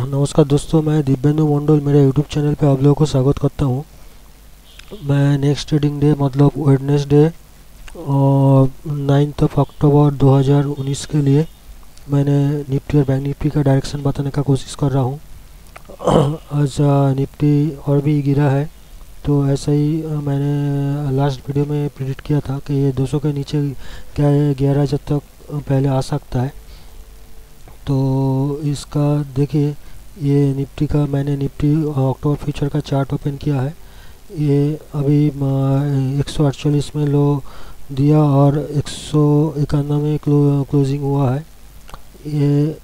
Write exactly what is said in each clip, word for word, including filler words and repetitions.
नमस्कार दोस्तों, मैं दिव्येंदु मंडल मेरे यूट्यूब चैनल पे आप लोगों को स्वागत करता हूँ। मैं नेक्स्ट ट्रेडिंग डे मतलब वेडनेसडे और नाइन्थ ऑफ अक्टूबर दो हज़ार उन्नीस के लिए मैंने निफ्टी और बैंक निफ्टी का डायरेक्शन बताने का कोशिश कर रहा हूँ। आज निफ्टी और भी गिरा है, तो ऐसा ही अ, मैंने लास्ट वीडियो में प्रिडिक्ट किया था कि ये दो सौ के नीचे क्या है ग्यारह हज़ार तक पहले आ सकता है। तो इसका देखिए, ये निफ्टी का मैंने निफ्टी अक्टूबर फ्यूचर का चार्ट ओपन किया है। ये अभी एक सौ अड़तालीस में लो दिया और एक सौ इक्यानवे में क्लो, क्लोजिंग हुआ है। ये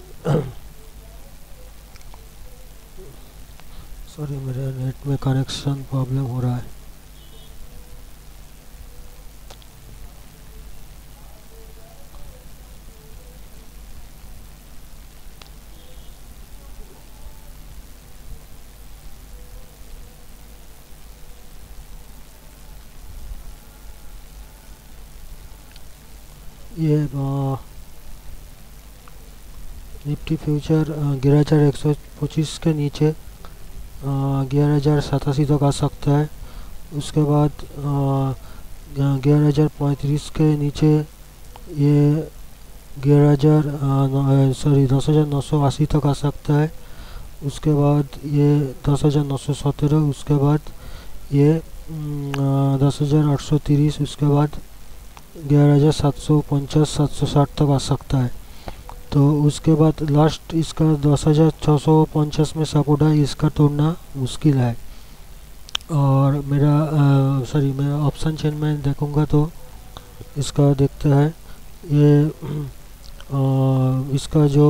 सॉरी, मेरे नेट में कनेक्शन प्रॉब्लम हो रहा है। ये निफ्टी फ्यूचर ग्यारह हज़ार एक सौ पच्चीस के नीचे ग्यारह हज़ार सतासी तक आ सकता है। उसके बाद ग्यारह हज़ार पैंतीस के नीचे ये ग्यारह हज़ार सॉरी दस हज़ार नौ सौ अस्सी तक आ सकता है। उसके बाद ये दस हज़ार नौ सौ सत्रह, उसके बाद ये दस हज़ार आठ सौ तीस, उसके बाद ग्यारह हज़ार सात सौ पचास सात सौ साठ तक आ सकता है। तो उसके बाद लास्ट इसका दस हज़ार छः सौ पचास में सपोर्ट है, इसका तोड़ना मुश्किल है। और मेरा सॉरी मैं ऑप्शन चेन में देखूंगा तो इसका देखते हैं। ये आ, इसका जो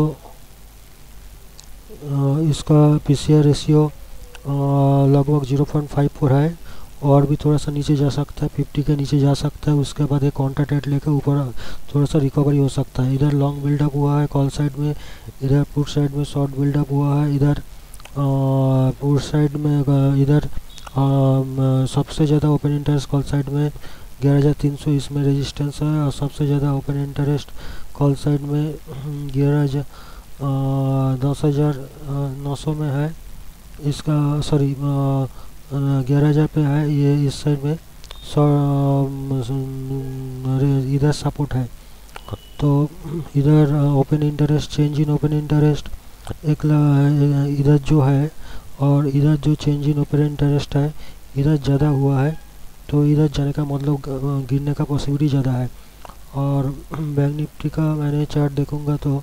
आ, इसका पीसीआर रेशियो लगभग ज़ीरो पॉइंट फाइव फोर है, और भी थोड़ा सा नीचे जा सकता है, फिफ्टी के नीचे जा सकता है। उसके बाद एक काउंटर ट्रेड लेकर ऊपर थोड़ा सा रिकवरी हो सकता है। इधर लॉन्ग बिल्डअप हुआ है कॉल साइड में, इधर पुट साइड में शॉर्ट बिल्डअप हुआ है। इधर पुट साइड में इधर सबसे ज़्यादा ओपन इंटरेस्ट कॉल साइड में ग्यारह हज़ार तीन सौ, इसमें रेजिस्टेंस है। और सबसे ज़्यादा ओपन इंटरेस्ट कॉल साइड में ग्यारह हज़ार दस हज़ार नौ सौ में है। इसका सॉरी ग्यारह हज़ार पे है ये। इस साइड में इधर सपोर्ट है। तो इधर open interest, change in open interest एक इधर जो है, और इधर जो चेंज इन ओपन इंटरेस्ट है इधर ज़्यादा हुआ है, तो इधर जाने का मतलब गिरने का पॉसिबिलिटी ज़्यादा है। और बैंक निफ्टी का मैंने चार्ट देखूंगा तो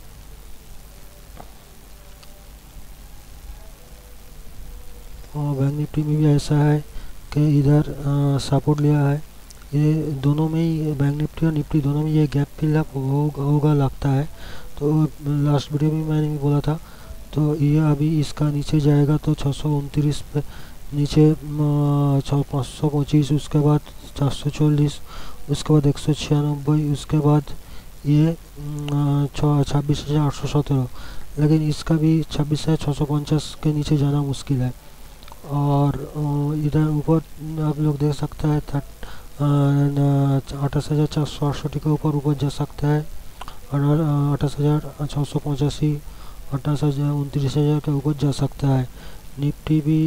और बैंक निफ्टी में भी ऐसा है कि इधर सपोर्ट लिया है। ये दोनों में ही, बैंक निफ्टी और निफ्टी दोनों में ये गैप फिल अप होगा होगा लगता है। तो लास्ट वीडियो में मैंने भी बोला था। तो ये अभी इसका नीचे जाएगा तो छः सौ उनतीस पे नीचे पाँच सौ पच्चीस, उसके बाद चार सौ चालीस, उसके बाद एक सौ छियानबे, उसके बाद ये छब्बीस हज़ार आठ सौ सत्रह। लेकिन इसका भी छब्बीस हज़ार छः सौ पचास के नीचे जाना मुश्किल है। और इधर ऊपर आप लोग देख सकते हैं अट्ठाईस हज़ार चार सौ अड़सठ के ऊपर ऊपर जा सकता है। और अट्ठाईस हज़ार छः सौ पचासी, अट्ठाईस हज़ार उनतीस हज़ार के ऊपर जा सकता है। निफ्टी भी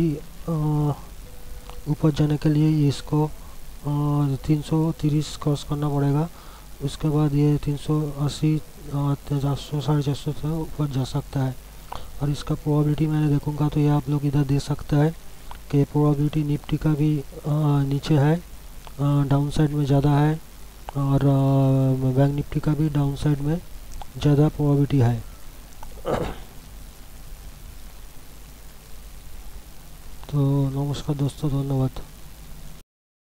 ऊपर जाने के लिए इसको तीन सौ तीस क्रॉस करना पड़ेगा। उसके बाद ये तीन सौ अस्सी चार सौ साढ़े चार सौ तक ऊपर जा सकता है। और इसका प्रोबेबिलिटी मैंने देखूंगा तो ये आप लोग इधर दे सकता है कि प्रोबेबिलिटी निफ्टी का भी आ, नीचे है, डाउन साइड में ज़्यादा है। और बैंक निफ्टी का भी डाउन साइड में ज़्यादा प्रोबेबिलिटी है। तो नमस्कार दोस्तों, धन्यवाद।